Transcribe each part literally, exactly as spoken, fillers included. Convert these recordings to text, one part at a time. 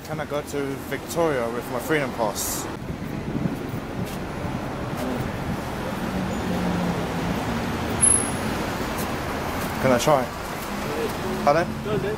can I go to Victoria with my Freedom Pass? Can I try? Pardon? Go then.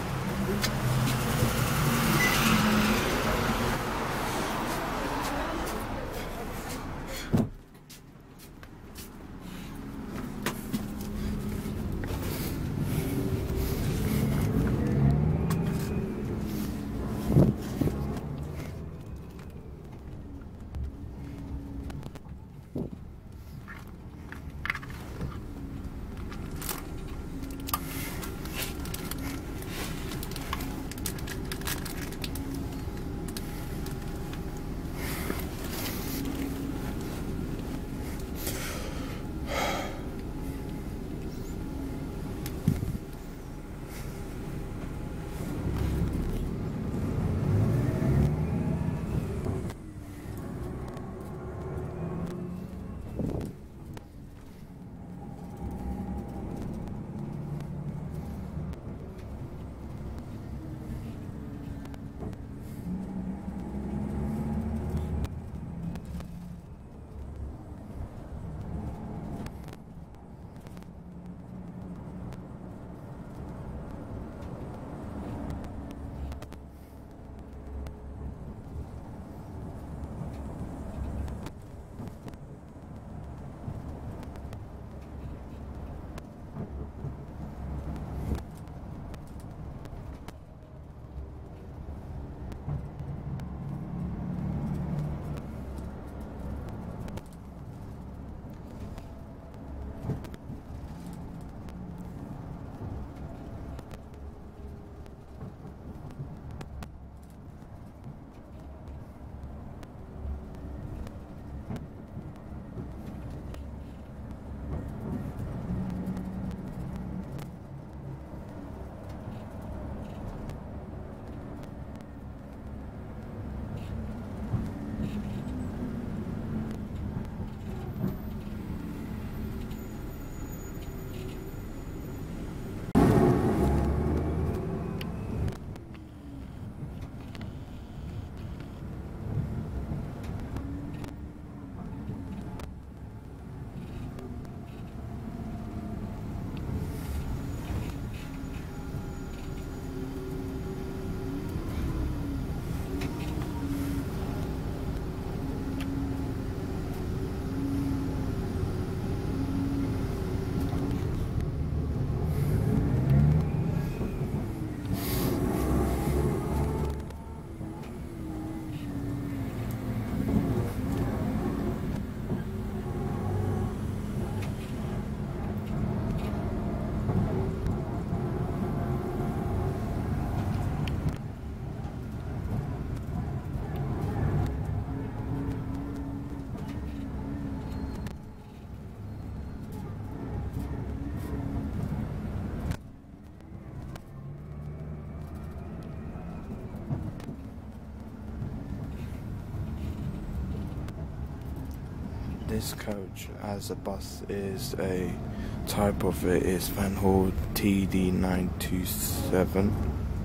This coach as a bus is a type of it is VanHool T D nine two seven.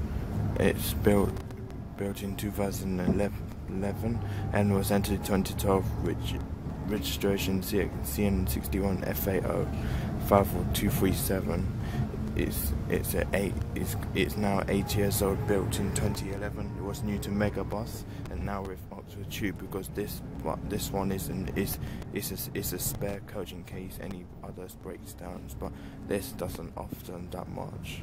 It's built built in two thousand eleven and was entered twenty twelve, which registration C N sixty-one F A O five four two three seven. It's it's a eight. It's it's now eight years old. Built in twenty eleven. It was new to Megabus, and now with OxfordTube, because this this one is an is is a, is a spare coach in case any others breaks down. But this doesn't often that much.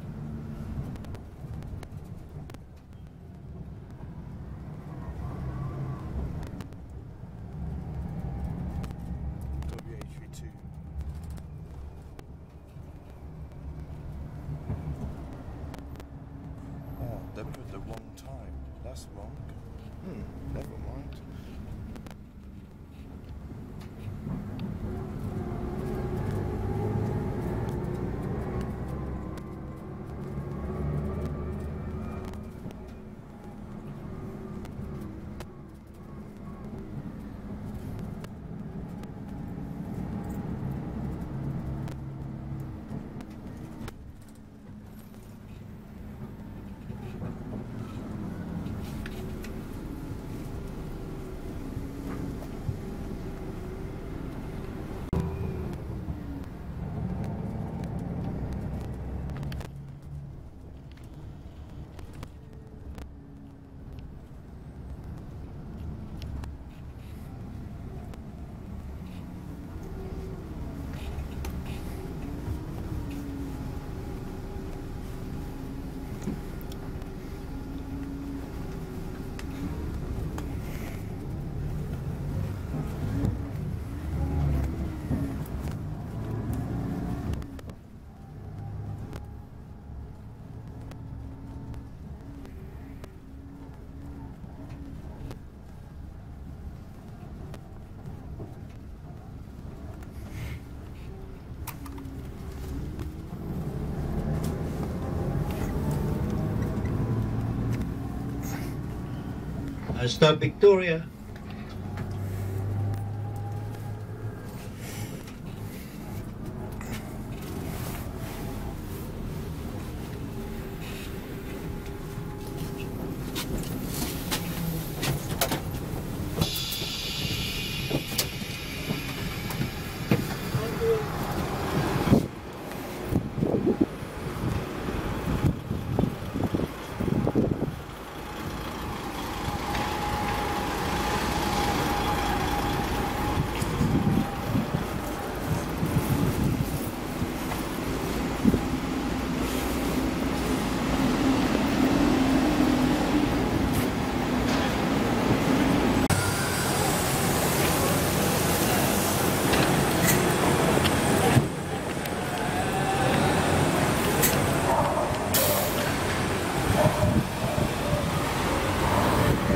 They put the wrong time. That's wrong. Hmm, never mind. Uh, start Victoria.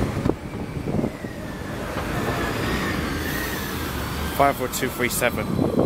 five four two three seven.